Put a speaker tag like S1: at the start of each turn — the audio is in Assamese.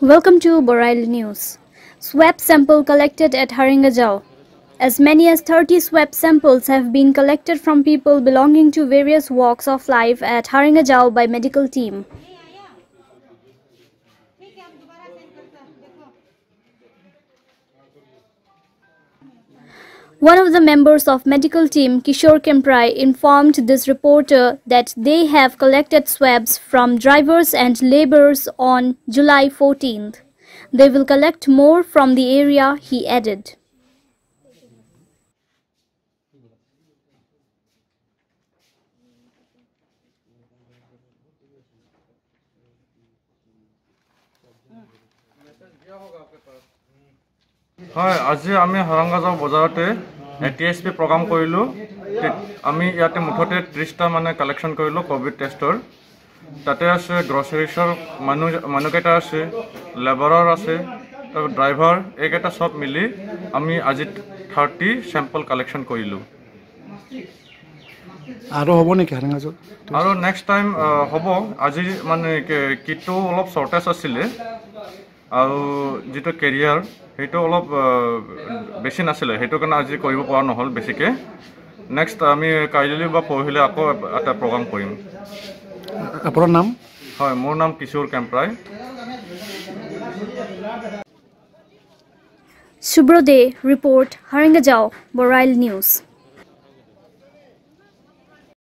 S1: Welcome to Borail News. Swab sample collected at Haringajau. As many as 30 swab samples have been collected from people belonging to various walks of life at Haringajau by medical team. One of the members of medical team, Kishore Kemprai, informed this reporter that they have collected swabs from drivers and laborers on July 14th. They will collect more from the area, he added.
S2: Hi, আজি আমি হাৰাংগাজাও বজাৰতে TSP প্ৰগ্ৰাম কৰিলো। আমি ইয়াতে মুঠতে 30টা মানে কালেকশন কৰিলো কোভিড টেষ্টৰ। তাতে আছে গ্ৰসাৰিছৰ মানুহকেইটা আছে, লেবাৰৰ আছে, ড্ৰাইভাৰ এইকেইটা সব মিলি আমি আজি 30 স্যাম্পল কালেকশন কৰিলো।
S3: আৰু হ'ব নেকি হাৰাংগাজাও?
S2: আৰু নেক্সট টাইম হ'ব। আজি মানে কিটো অলপ শৰ্টেজ আছিল আৰু যেটো কেৰিয়াৰ হেটো অলপ বেছি নাছিল, হেটো কাৰণে আজি কৰিব পৰা নহল বেছিকে। নেক্সট আমি কাইলৈ বা পৰহিলে আকৌ এটা প্ৰগ্ৰাম কৰিম।
S3: আপোনাৰ নাম?
S2: হয়, মোৰ নাম কিশোৰ Kemprai.
S1: Subrode report, Haringajau, Borail News.